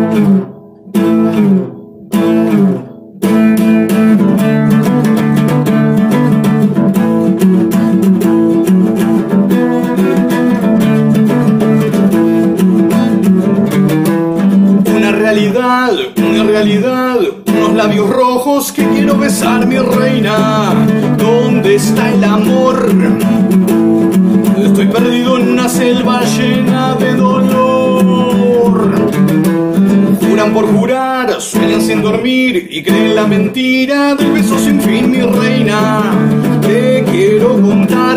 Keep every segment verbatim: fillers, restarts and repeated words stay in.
Una realidad, unos labios rojos que quiero besar, mi reina. ¿Dónde está el amor? Estoy perdido en una selva llena de dolor. Juran por jurar, sueñan sin dormir y creen la mentira del beso sin fin, mi reina. Te quiero contar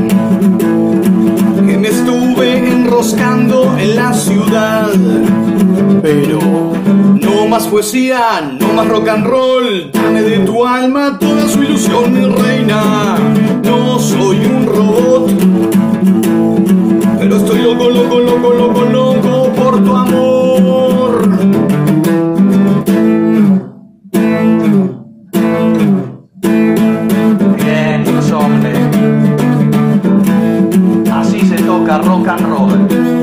que me estuve enroscando en la ciudad, pero no más poesía, no más rock and roll. Dame de tu alma toda su ilusión, mi reina. No soy un robot, pero estoy loco, loco, loco, loco, loco por tu amor. Bien, Insomne. Así se toca rock and roll.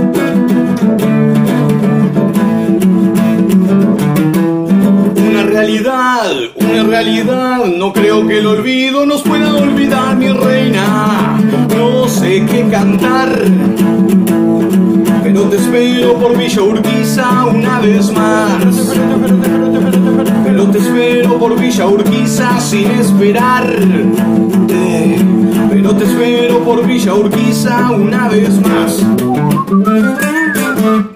Una realidad, una realidad, no creo que el olvido nos pueda olvidar, mi reina. No sé qué cantar, pero te espero por Villa Urquiza una vez más. Pero te espero por Villa Urquiza sin esperar. Pero te espero por Villa Urquiza una vez más.